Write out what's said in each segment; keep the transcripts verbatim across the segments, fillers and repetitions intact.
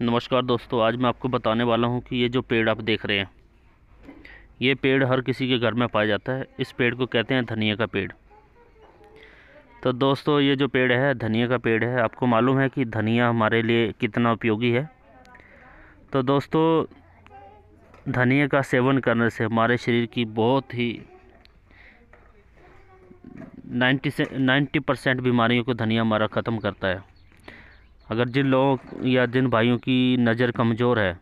नमस्कार दोस्तों, आज मैं आपको बताने वाला हूं कि ये जो पेड़ आप देख रहे हैं, ये पेड़ हर किसी के घर में पाया जाता है। इस पेड़ को कहते हैं धनिया का पेड़। तो दोस्तों, ये जो पेड़ है धनिया का पेड़ है। आपको मालूम है कि धनिया हमारे लिए कितना उपयोगी है। तो दोस्तों, धनिया का सेवन करने से हमारे शरीर की बहुत ही नाइन्टी से नाइन्टी परसेंट बीमारियों को धनिया हमारा ख़त्म करता है। अगर जिन लोगों या जिन भाइयों की नज़र कमज़ोर है,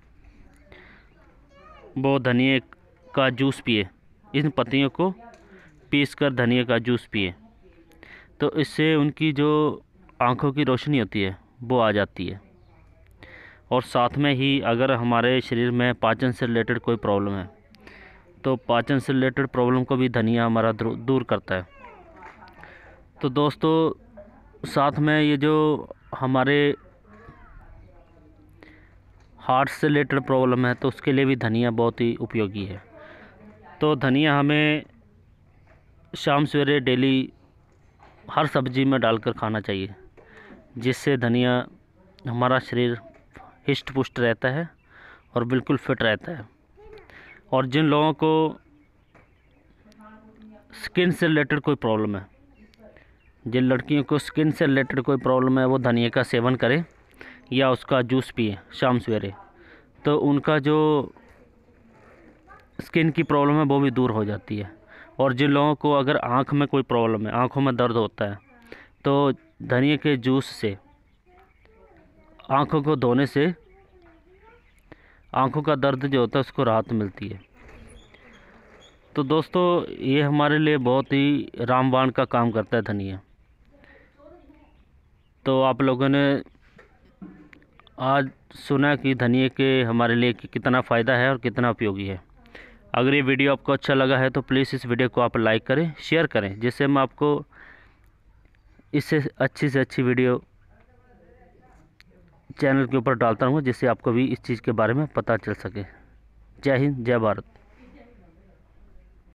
वो धनिया का जूस पिए। इन पत्तियों को पीसकर धनिया का जूस पिए, तो इससे उनकी जो आँखों की रोशनी होती है वो आ जाती है। और साथ में ही अगर हमारे शरीर में पाचन से रिलेटेड कोई प्रॉब्लम है, तो पाचन से रिलेटेड प्रॉब्लम को भी धनिया हमारा दूर करता है। तो दोस्तों, साथ में ये जो हमारे हार्ट से रिलेटेड प्रॉब्लम है, तो उसके लिए भी धनिया बहुत ही उपयोगी है। तो धनिया हमें शाम सवेरे डेली हर सब्ज़ी में डालकर खाना चाहिए, जिससे धनिया हमारा शरीर हिष्ट पुष्ट रहता है और बिल्कुल फिट रहता है। और जिन लोगों को स्किन से रिलेटेड कोई प्रॉब्लम है, जिन लड़कियों को स्किन से रिलेटेड कोई प्रॉब्लम है, वो धनिया का सेवन करें या उसका जूस पिए शाम सवेरे, तो उनका जो स्किन की प्रॉब्लम है वो भी दूर हो जाती है। और जिन लोगों को अगर आँख में कोई प्रॉब्लम है, आँखों में दर्द होता है, तो धनिया के जूस से आँखों को धोने से आँखों का दर्द जो होता है उसको राहत मिलती है। तो दोस्तों, ये हमारे लिए बहुत ही रामबाण का काम करता है धनिया। तो आप लोगों ने आज सुना कि धनिया के हमारे लिए कितना फ़ायदा है और कितना उपयोगी है। अगर ये वीडियो आपको अच्छा लगा है तो प्लीज़ इस वीडियो को आप लाइक करें, शेयर करें, जिससे मैं आपको इससे अच्छी से अच्छी वीडियो चैनल के ऊपर डालता हूँ, जिससे आपको भी इस चीज़ के बारे में पता चल सके। जय हिंद, जय भारत।